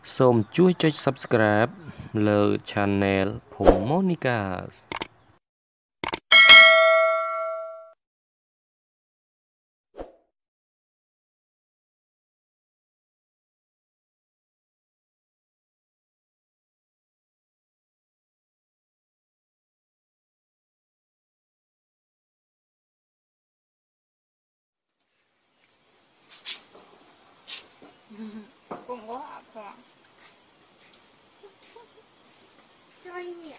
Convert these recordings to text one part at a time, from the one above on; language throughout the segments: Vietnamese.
សូមជួយចុច Subscribe លើ Channel ភូមិ Monica cũng có ạ khoảng chơi nhỉ.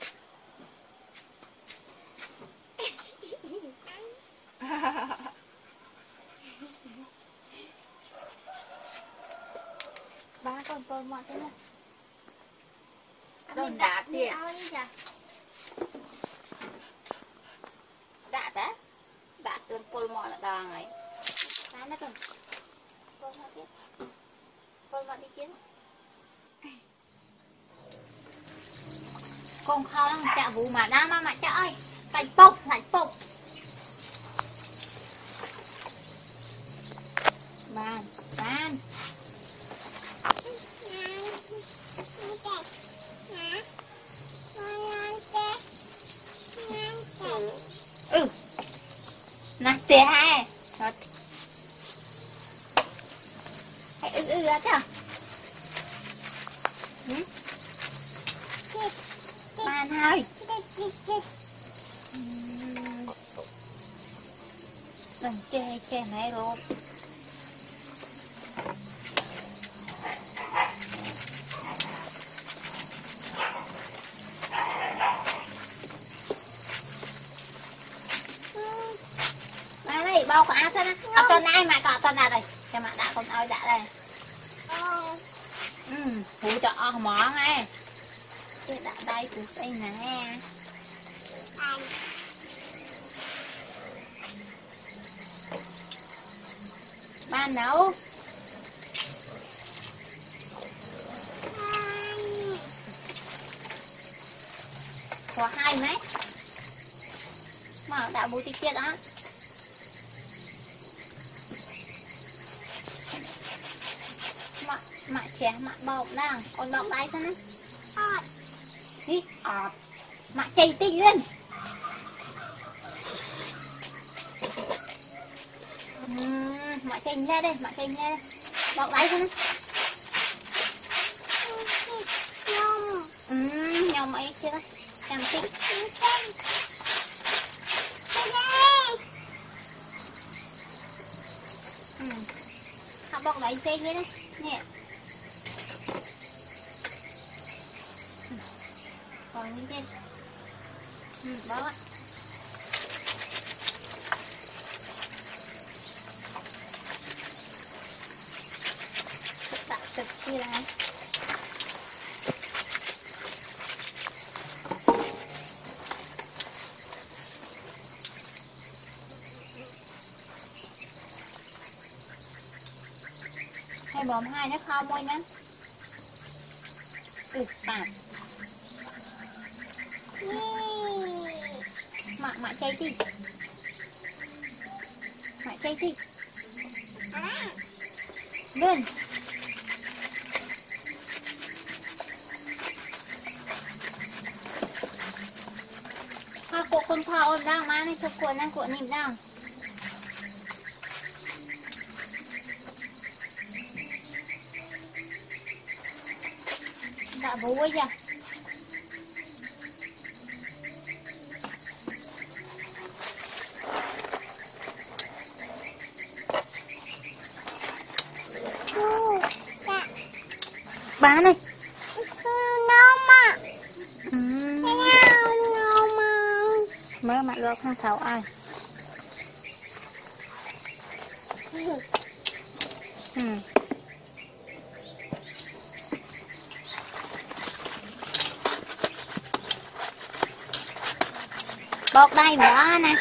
Ba con mọi thế này đồn đá tiền đã đấy đã tương phôi mọi là đàng ấy cái nó cần phôi mọi tiếp phôi mọi đi kiến con khao lắm chạ vụ mà đa mà chạ ơi lạnh bốc bàn nè tè hai hãy ra chứ bàn hơi đừng chê này luôn bao có áo thế này tuần nay mà có tuần nào đây cho mà đã con ơi đã đây phụ trợ món này cái đã đây của đây nè ba nấu có hai mấy mà đã bố tí kia đó mạ trẻ mạ bọc đang còn bọc đây sao này đi mạ chày tinh lên mạ chày ra đây bọc đây sao này nhom ấy chưa đây làm tinh bọc đấy xe như đây nè còn như thế đó đặt trực như này hay bom hai nó không môi nè tạt mạ chay đi lên ha cuộc con thao ôm đang má này cho cuộn đang cuộn nhìn đang đã bố ấy à bán này mới mặt gọt hàng thảo ai bọc đây nữa nè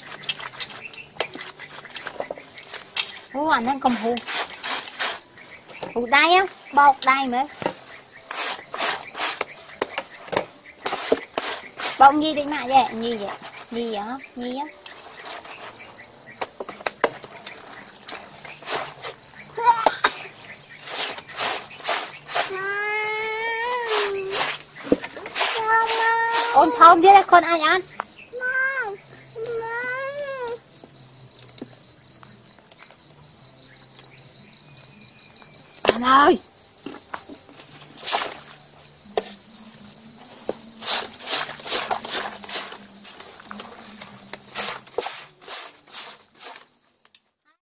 anh đang cầm hù Hụt đai á, bọc đai mới. Bọc gì đi mà vậy, gì vậy? Gì vậy hả? Gì á? Con thơm biết là con ai ăn? Anh ơi!